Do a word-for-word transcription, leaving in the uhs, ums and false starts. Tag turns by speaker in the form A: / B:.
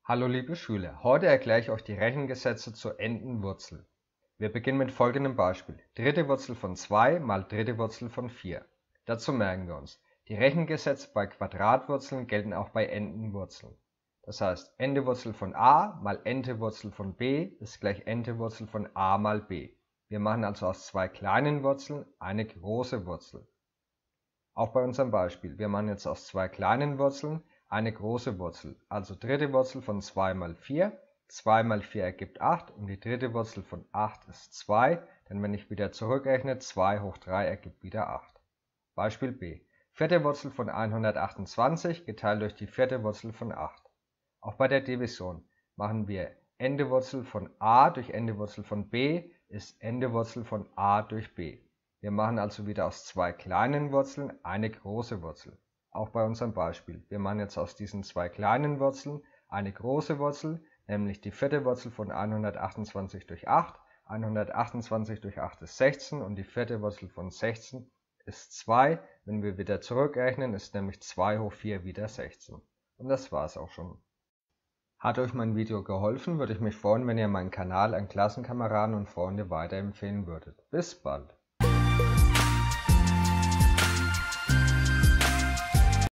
A: Hallo liebe Schüler, heute erkläre ich euch die Rechengesetze zur n-ten Wurzel. Wir beginnen mit folgendem Beispiel. Dritte Wurzel von zwei mal dritte Wurzel von vier. Dazu merken wir uns, die Rechengesetze bei Quadratwurzeln gelten auch bei n-ten Wurzeln. Das heißt, n-te Wurzel von a mal n-te Wurzel von b ist gleich n-te Wurzel von a mal b. Wir machen also aus zwei kleinen Wurzeln eine große Wurzel. Auch bei unserem Beispiel, wir machen jetzt aus zwei kleinen Wurzeln eine große Wurzel, also dritte Wurzel von zwei mal vier, zwei mal vier ergibt acht und die dritte Wurzel von acht ist zwei, denn wenn ich wieder zurückrechne, zwei hoch drei ergibt wieder acht. Beispiel B. Vierte Wurzel von hundertachtundzwanzig geteilt durch die vierte Wurzel von acht. Auch bei der Division machen wir n-te Wurzel von a durch n-te Wurzel von b ist n-te Wurzel von a durch b. Wir machen also wieder aus zwei kleinen Wurzeln eine große Wurzel. Auch bei unserem Beispiel. Wir machen jetzt aus diesen zwei kleinen Wurzeln eine große Wurzel, nämlich die vierte Wurzel von hundertachtundzwanzig durch acht. hundertachtundzwanzig durch acht ist sechzehn und die vierte Wurzel von sechzehn ist zwei. Wenn wir wieder zurückrechnen, ist nämlich zwei hoch vier wieder sechzehn. Und das war's auch schon. Hat euch mein Video geholfen, würde ich mich freuen, wenn ihr meinen Kanal an Klassenkameraden und Freunde weiterempfehlen würdet. Bis bald!